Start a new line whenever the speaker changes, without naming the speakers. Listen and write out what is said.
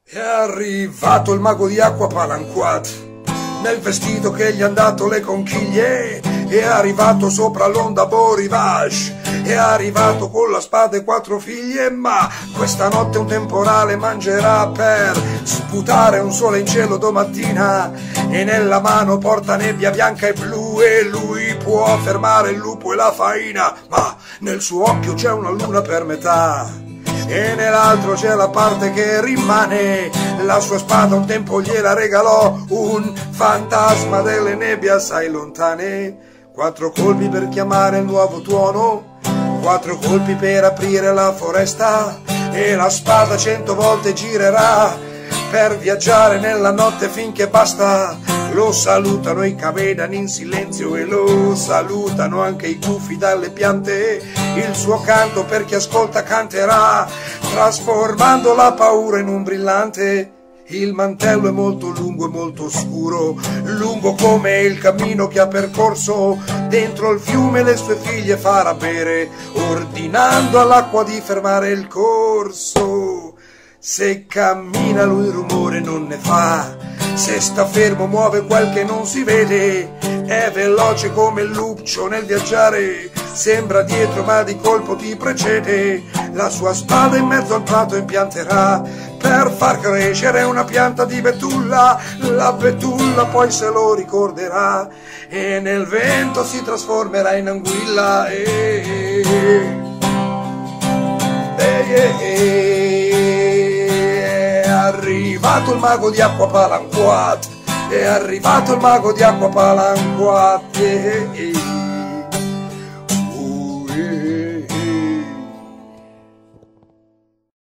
È arrivato il mago di acqua Palanquat, nel vestito che gli han dato le conchiglie. È arrivato sopra l'onda Borivash, è arrivato con la spada e 4 figlie. Ma questa notte un temporale mangerà per sputare un sole in cielo domattina. E nella mano porta nebbia bianca e blu, e lui può fermare il lupo e la faina, ma nel suo occhio c'è una luna per metà e nell'altro c'è la parte che rimane. La sua spada un tempo gliela regalò un fantasma delle nebbie assai lontane. 4 colpi per chiamare il nuovo tuono, 4 colpi per aprire la foresta, e la spada 100 volte girerà per viaggiare nella notte finché basta. Lo salutano i cavedani in silenzio e lo salutano anche i gufi dalle piante. Il suo canto per chi ascolta canterà, trasformando la paura in un brillante. Il mantello è molto lungo e molto scuro, lungo come il cammino che ha percorso. Dentro il fiume le sue figlie farà bere, ordinando all'acqua di fermare il corso. Se cammina lui rumore non ne fa, se sta fermo muove quel che non si vede. È veloce come il lupcio nel viaggiare, sembra dietro ma di colpo ti precede. La sua spada in mezzo al prato impianterà per far crescere una pianta di betulla. La betulla poi se lo ricorderà e nel vento si trasformerà in anguilla. È arrivato il mago di acqua Palanquat, è arrivato il mago di acqua Palanquat.